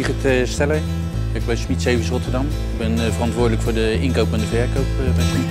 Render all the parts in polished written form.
Wigert Steller. Ik werk bij Schmid Zeewisch Rotterdam. Ik ben verantwoordelijk voor de inkoop en de verkoop bij Schmid.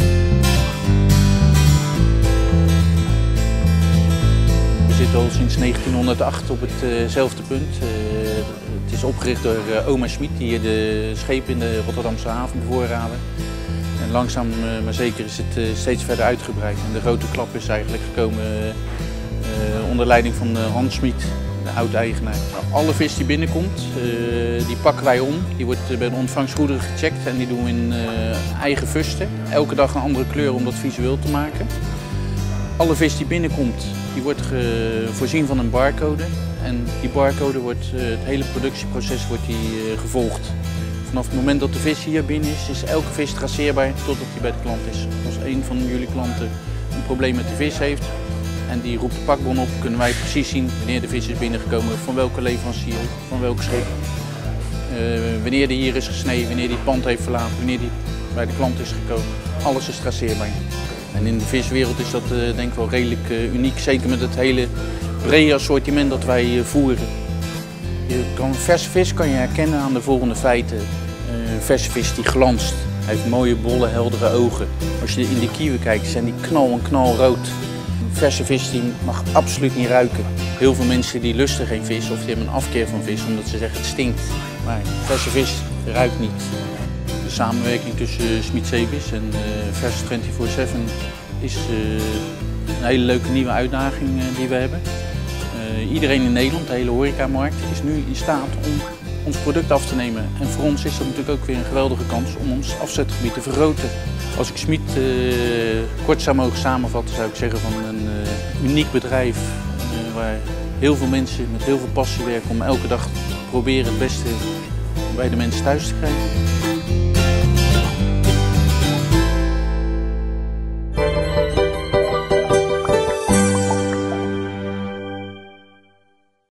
We zitten al sinds 1908 op hetzelfde punt. Het is opgericht door oma Schmid, die hier de schepen in de Rotterdamse haven bevoorraden. En langzaam maar zeker is het steeds verder uitgebreid. En de grote klap is eigenlijk gekomen onder leiding van Hans Schmid, de oud-eigenaar. Alle vis die binnenkomt, die pakken wij om. Die wordt bij de ontvangstgoederen gecheckt en die doen we in eigen fusten. Elke dag een andere kleur om dat visueel te maken. Alle vis die binnenkomt, die wordt voorzien van een barcode. En die barcode wordt, het hele productieproces wordt gevolgd. Vanaf het moment dat de vis hier binnen is elke vis traceerbaar totdat die bij de klant is. Als een van jullie klanten een probleem met de vis heeft en die roept de pakbon op, kunnen wij precies zien wanneer de vis is binnengekomen, van welke leverancier, van welk schip. Wanneer die hier is gesneden, wanneer die het pand heeft verlaten, wanneer die bij de klant is gekomen. Alles is traceerbaar. En in de viswereld is dat denk ik wel redelijk uniek, zeker met het hele brede assortiment dat wij voeren. Verse vis kan je herkennen aan de volgende feiten. Een verse vis die glanst, hij heeft mooie, bolle, heldere ogen. Als je in de kieuwen kijkt, zijn die knalrood. Een verse vis die mag absoluut niet ruiken. Heel veel mensen die lusten geen vis of die hebben een afkeer van vis omdat ze zeggen het stinkt. Maar verse vis ruikt niet. De samenwerking tussen Schmid Zeewisch en Vers 24/7 is een hele leuke nieuwe uitdaging die we hebben. Iedereen in Nederland, de hele horecamarkt, is nu in staat om ons product af te nemen. En voor ons is dat natuurlijk ook weer een geweldige kans om ons afzetgebied te vergroten. Als ik Schmid kort zou mogen samenvatten, zou ik zeggen van een uniek bedrijf waar heel veel mensen met heel veel passie werken om elke dag te proberen het beste bij de mensen thuis te krijgen.